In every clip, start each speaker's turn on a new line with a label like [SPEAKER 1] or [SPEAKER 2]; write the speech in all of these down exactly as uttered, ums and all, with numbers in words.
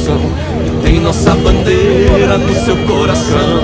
[SPEAKER 1] revolução, tem nossa bandeira no seu coração.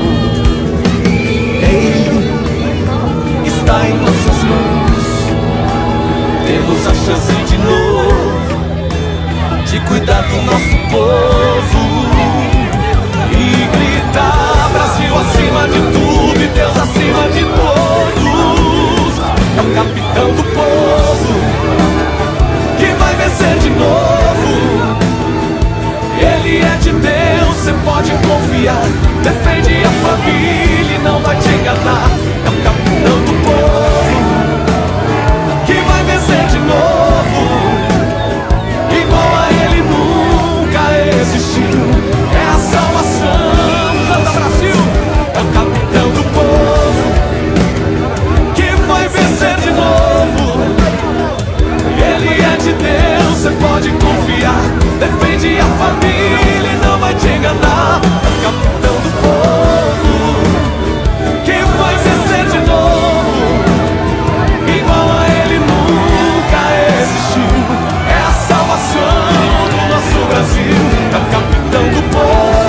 [SPEAKER 1] Ei, está em nossas mãos, temos a chance de novo de cuidar do nosso povo e gritar: Brasil acima de tudo e Deus acima de todos. É o capitão do povo que vai vencer de novo. Ele é de Deus, cê pode confiar. Defende a família e não vai te enganar. É o capitão do povo que vai vencer de novo. Igual a ele nunca existiu. É a salvação, canta Brasil. É o capitão do povo que vai vencer de novo. Ele é de Deus, cê pode confiar. Defende a família e não vai te enganar. É o capitão do povo que vai vencer de novo. Igual a ele nunca existiu. É a salvação do nosso Brasil. É o capitão do povo.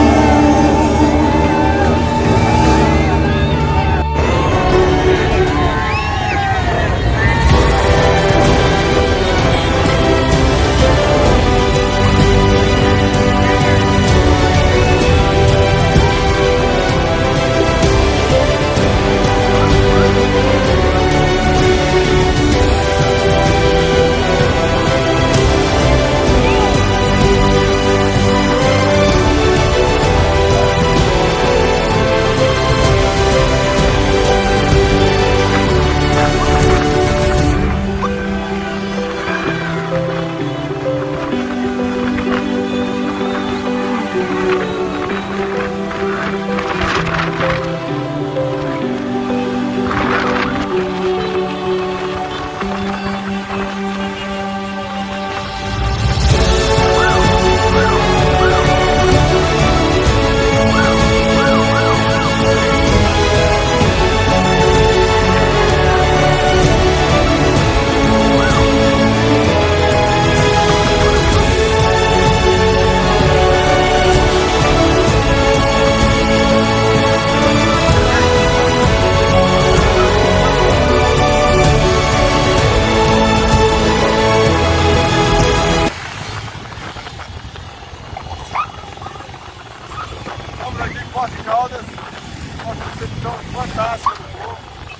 [SPEAKER 2] Poços de Caldas, uma recepção fantástica do povo.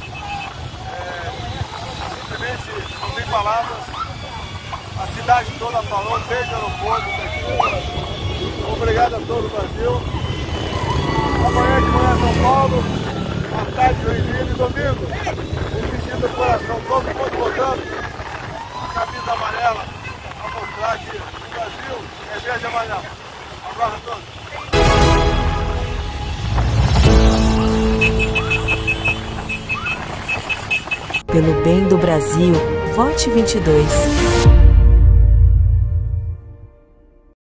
[SPEAKER 2] É, simplesmente não tem palavras. A cidade toda falou, um beijo no povo daqui. Obrigado a todo o Brasil. Amanhã de manhã São Paulo, à tarde Joinville e domingo. Um pedido do coração, todo mundo votando. A camisa amarela, para mostrar que o Brasil é verde e amarelo. Um abraço a todos.
[SPEAKER 3] Pelo bem do Brasil, vote vinte e dois.